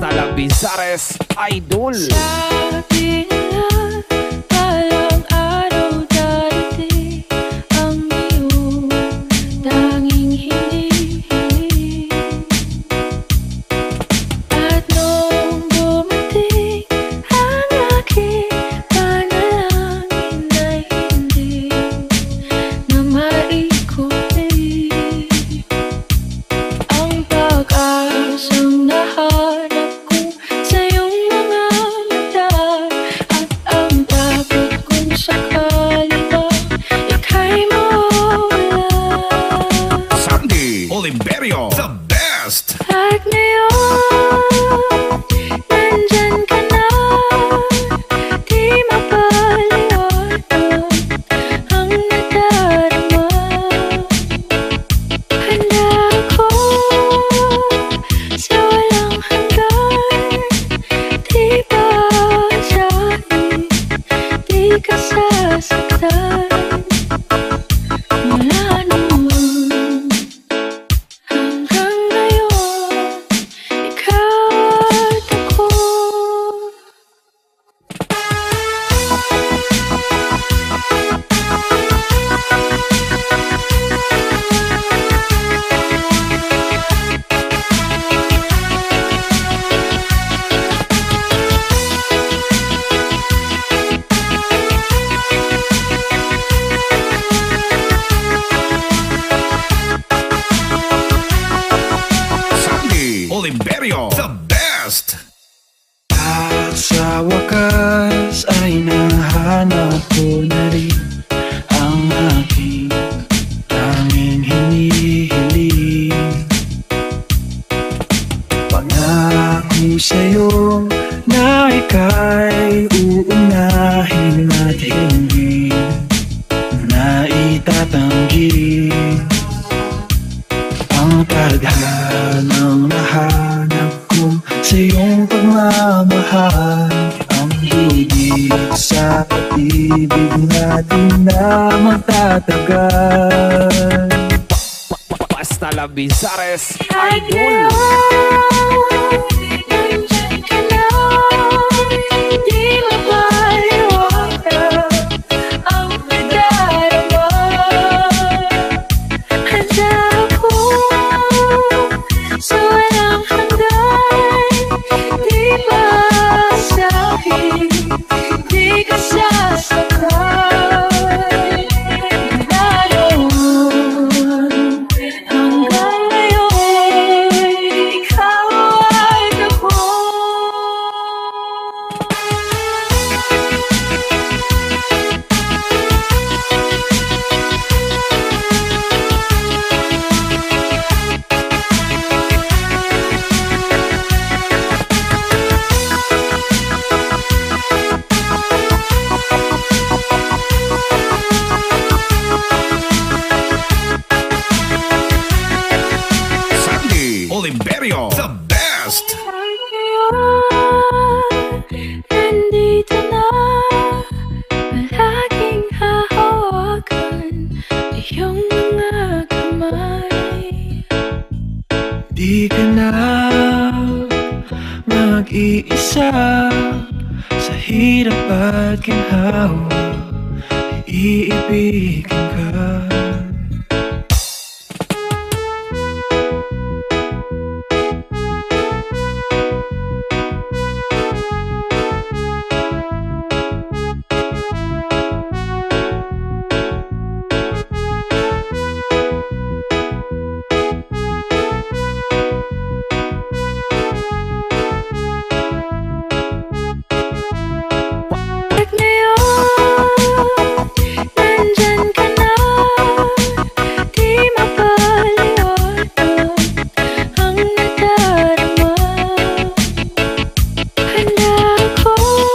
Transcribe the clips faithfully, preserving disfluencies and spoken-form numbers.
Talabizares Idol. Sabi nila balang araw darating ang iyong tanging hinihiling. At nung dumating ang aking panalangin ay hindi na maikulit ang pag-asang nahanap sa iyong mga mata at ang takot kung sakali ba ika'y mawala. Sandy Oliverio, the best. At ngayon, nandyan ka na, di mapaliwanag ang nadarama. Handa ako sa walang hanggan, di ba sa'kin, di ka sasaktan. Mula noon hanggang ngayon, ikaw at ako. Sandy Oliverio, the best. At sa wakas ay nahanap ko na rin ang aking tanging hinihiling. Pangako sa'yo na ika'y uunahin at hindi na itatanggi ang tadhanang nahanap ko sa iyong pagmamahal. Ang higit sa pag-ibig natin na magtatagal. Basta Talabizares At Idol. ngayon, nandyan ka na, di mapaliwanag ang nadarama. Handa ako sa walang hanggan, di ba sa'kin, di ka sasaktan. Mula noon hanggang ngayon, ikaw at ako. Sandy Oliverio, the best. At ngayon, nandito na, palaging hahawakan iyong mga kamay. Di ka na mag-iisa sa hirap at ginhawa, iibigin ka. At ngayon, nandyan ka na, di mapaliwanag ang nadarama. Handa ako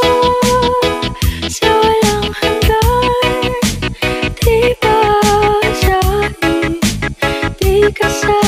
sa walang hanggan, di ba sa'kin, di ka sasaktan.